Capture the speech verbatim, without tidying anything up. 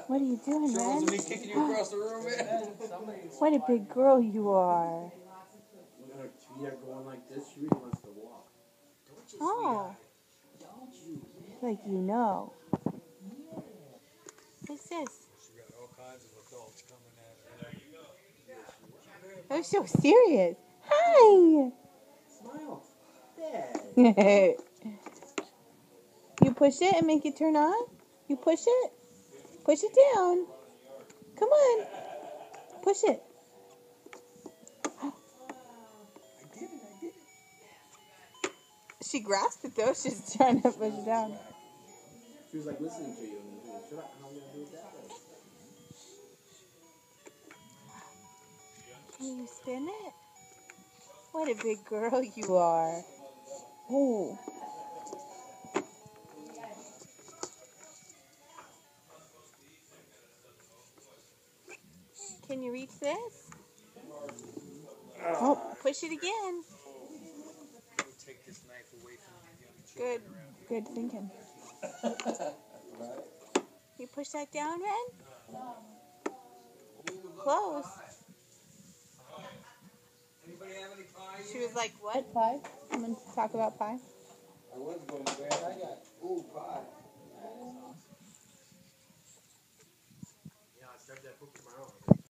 What are you doing, Sure Ren? wasn't me kicking you across the room, man. What a big girl you are. Yeah, going like this, she really wants to walk. Oh. Like you know. What's this? She got all kinds of adults coming at her. I'm so serious. Hi. Smile. Dad. You push it and make it turn on? You push it? Push it down. Come on. Push it. I did it, I did it. She grasped it though. She's trying to push it down. She was like listening to you. And should I, how am I going to do it that way? Can you spin it? What a big girl you are. Oh. Can you reach this? Oh, push it again. We'll take this knife away from the young Good. children around. Good thinking. You push that down, Ren? Close. Anybody have any pie? She was like, what? Pie? I'm going to talk about pie. I was going to bed. I got, ooh, pie.